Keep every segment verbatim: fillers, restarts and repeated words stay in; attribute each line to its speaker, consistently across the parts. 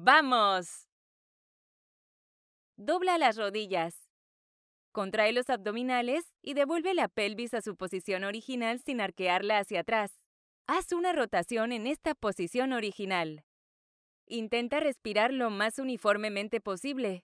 Speaker 1: ¡Vamos! Dobla las rodillas. Contrae los abdominales y devuelve la pelvis a su posición original sin arquearla hacia atrás. Haz una rotación en esta posición original. Intenta respirar lo más uniformemente posible.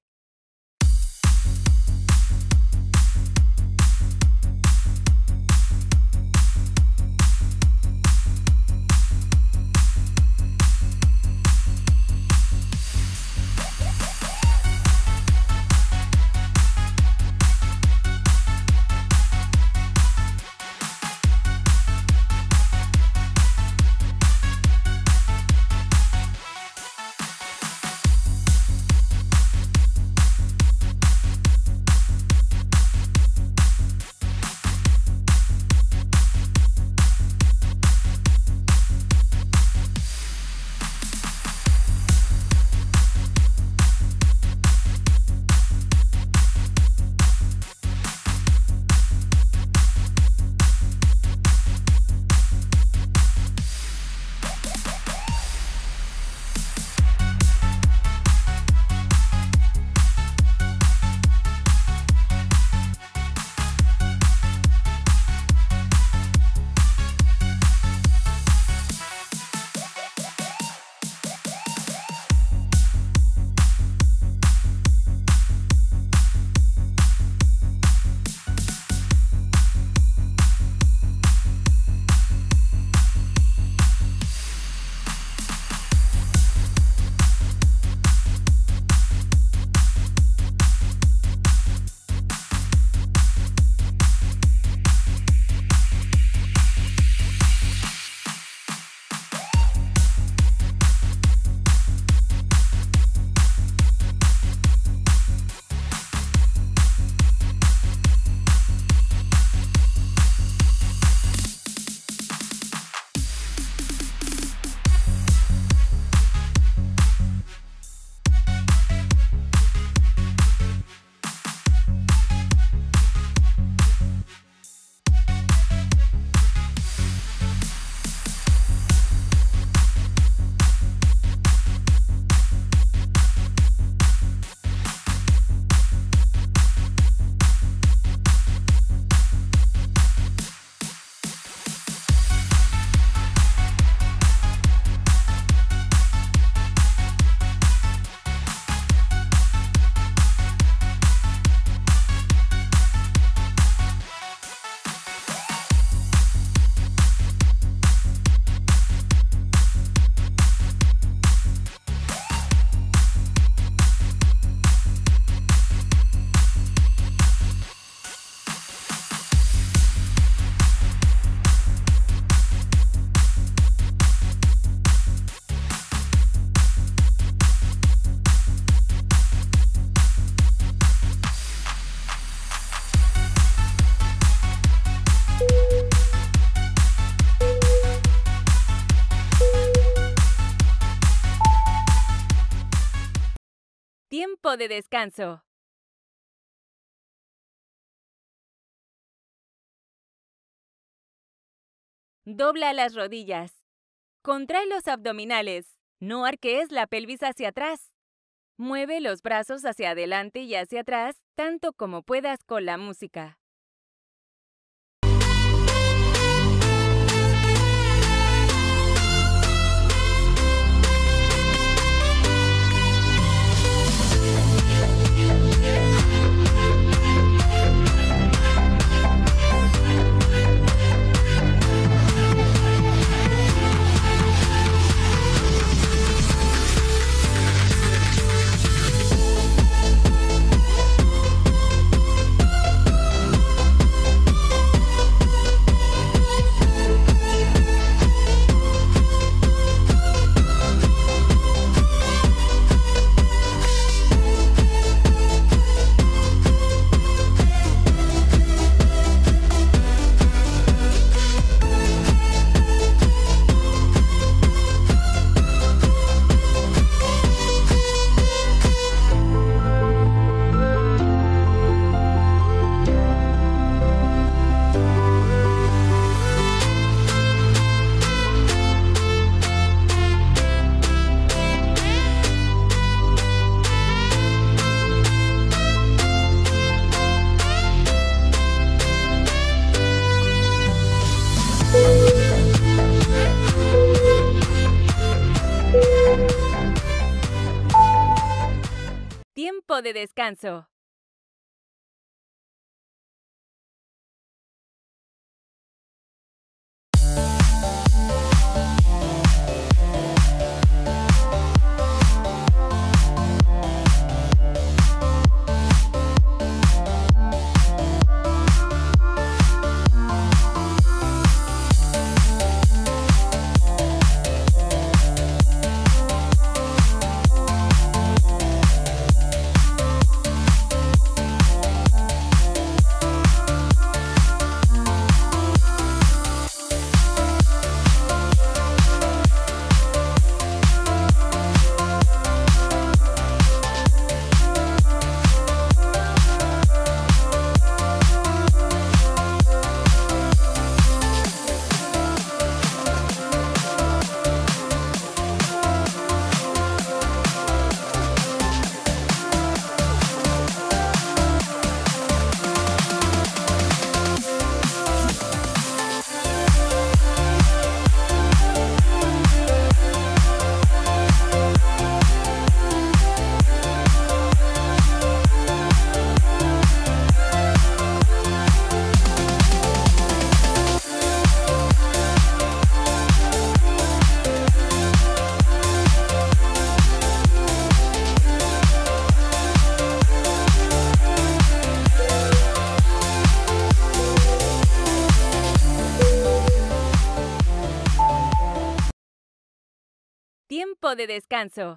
Speaker 1: Tiempo de descanso. Dobla las rodillas. Contrae los abdominales. No arquees la pelvis hacia atrás. Mueve los brazos hacia adelante y hacia atrás, tanto como puedas con la música. Tiempo de descanso. Tiempo de descanso.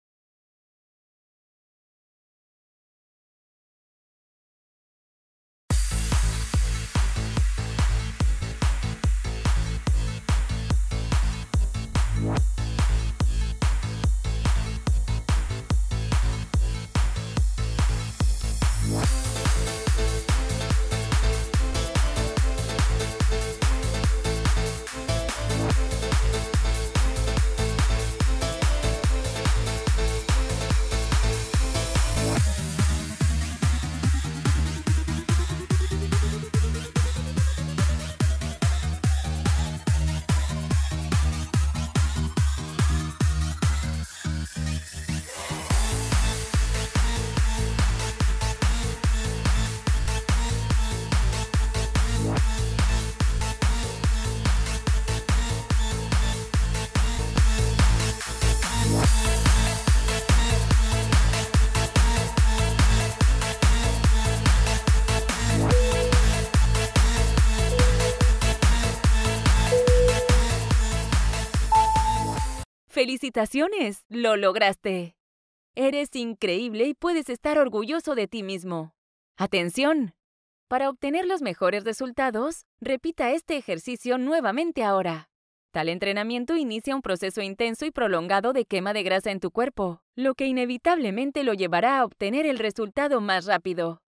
Speaker 1: ¡Felicitaciones! ¡Lo lograste! Eres increíble y puedes estar orgulloso de ti mismo. ¡Atención! Para obtener los mejores resultados, repita este ejercicio nuevamente ahora. Tal entrenamiento inicia un proceso intenso y prolongado de quema de grasa en tu cuerpo, lo que inevitablemente lo llevará a obtener el resultado más rápido.